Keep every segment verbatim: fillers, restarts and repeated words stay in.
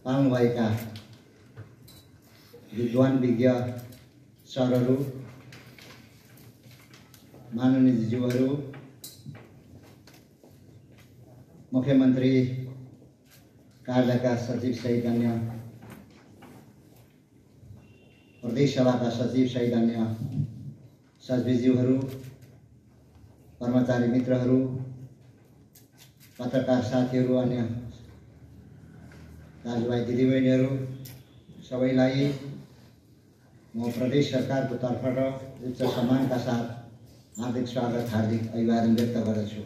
पाउनुभएका विद्वान विज्ञ सरहरू, माननीय ज्यूहरू, मुख्यमन्त्री कार्यालयका सचिव सहित अन्य प्रदेश सभाका सचिव सहित अन्य सचिवज्यूहरू, कर्मचारी मित्रहरू, पत्रकार साथीहरू, अन्य दाजुभाइ दिदीबहिनीहरू, सबैलाई म प्रदेश सरकारको तर्फबाट उच्च सम्मानका साथ हार्दिक स्वागत, हार्दिक अभिवादन व्यक्त गर्दछु।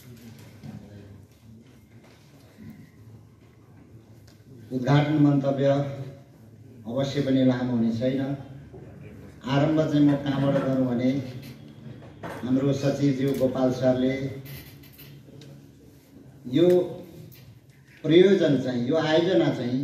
उद्घाटन मन्तव्य अवश्य पनि लामो हुने छैन। आरम्भ चाहिँ म कहाँबाट गरौँ भने हाम्रो सचिवज्यू गोपाल सरले यो प्रयोजन चाहिँ, यो आयोजना चाहिँ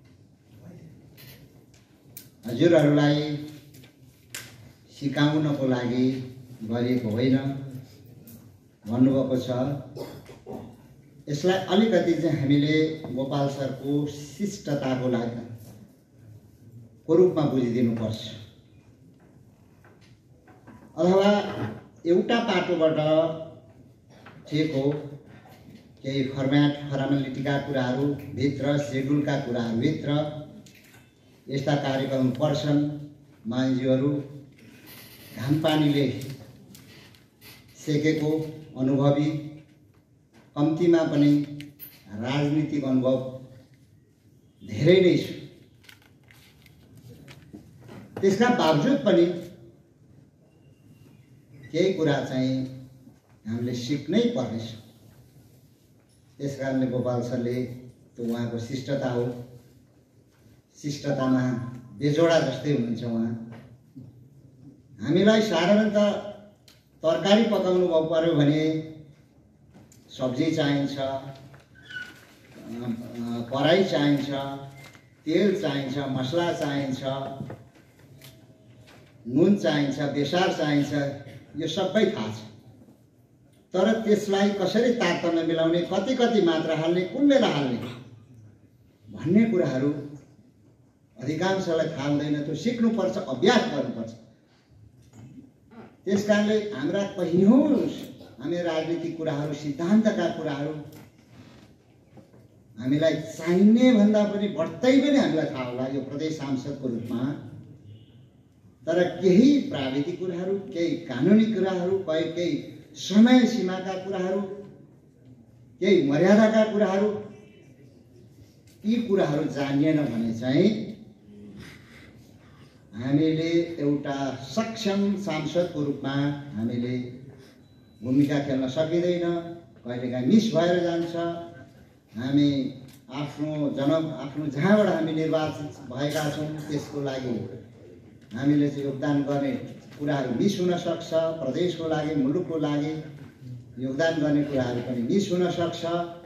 हजुरहरूलाई सिकाउनको लागि गरिएको होइन भन्नुभएको छ। यसलाई अलिकति चाहिँ हामीले गोपाल सरको शिष्टताको लागि को रूपमा बुझिदिनुपर्छ, अथवा एउटा पाटोबाट ठिक हो, केही फर्म्याट फर्मालिटीका कुराहरू भित्र, सेड्युलका कुराहरू भित्र यस्ता कार्यक्रम पर्छन्। मान्छेहरू घामपानीले सेकेको अनुभवी, कम्तीमा पनि राजनीतिक अनुभव धेरै नै छ। त्यसका बावजुद पनि केही कुरा चाहिँ हामीले सिक्नै पर्नेछ। त्यस कारणले गोपाल सरले, त्यो उहाँको शिष्टता हो, शिष्टतामा बेजोडा जस्तै हुनुहुन्छ उहाँ। हामीलाई साधारणतः तरकारी पकाउनु पर्यो भने सब्जी चाहिन्छ, कराही चाहिन्छ, तेल चाहिन्छ, मसला चाहिन्छ, नुन चाहिन्छ, बेसार चाहिन्छ, यो सबै थाहा छ। तर त्यसलाई कसरी तारतम्य मिलाउने, कति कति मात्रा हाल्ने, कुन बेला हाल्ने भन्ने कुराहरू अधिकांशलाई थाहा हुँदैन। त्यो सिक्नुपर्छ, अभ्यास गर्नुपर्छ। त्यस कारणले हाम्रा कैयौँ हामी राजनीतिक कुराहरू, सिद्धान्तका कुराहरू हामीलाई चाहिने भन्दा पनि बढ्दै पनि हामीलाई थाहा होला यो प्रदेश सांसदको रूपमा। तर केही प्राविधिक कुराहरू, केही कानुनी कुराहरू, केही समय सीमाका कुराहरू, केही मर्यादाका कुराहरू, यी कुराहरू जानिएन भने चाहिँ हामीले एउटा सक्षम सांसदको रूपमा हामीले भूमिका खेल्न सकिँदैन। कहिलेकाहीँ मिस भएर जान्छ। हामी आफ्नो जन्म, आफ्नो जहाँबाट हामी निर्वाचित भएका छौँ त्यसको लागि हामीले चाहिँ योगदान गर्ने कुराहरू मिस हुन सक्छ। प्रदेशको लागि, मुलुकको लागि योगदान गर्ने कुराहरू पनि मिस हुन सक्छ।